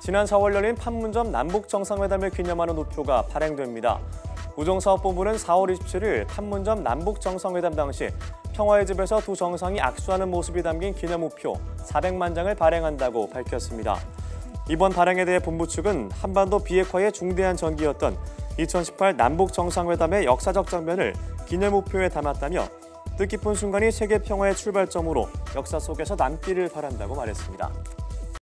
지난 4월 열린 판문점 남북정상회담을 기념하는 우표가 발행됩니다. 우정사업본부는 4월 27일 판문점 남북정상회담 당시 평화의 집에서 두 정상이 악수하는 모습이 담긴 기념우표 400만 장을 발행한다고 밝혔습니다. 이번 발행에 대해 본부 측은 한반도 비핵화의 중대한 전기였던 2018 남북정상회담의 역사적 장면을 기념우표에 담았다며 뜻깊은 순간이 세계 평화의 출발점으로 역사 속에서 남기를 바란다고 말했습니다.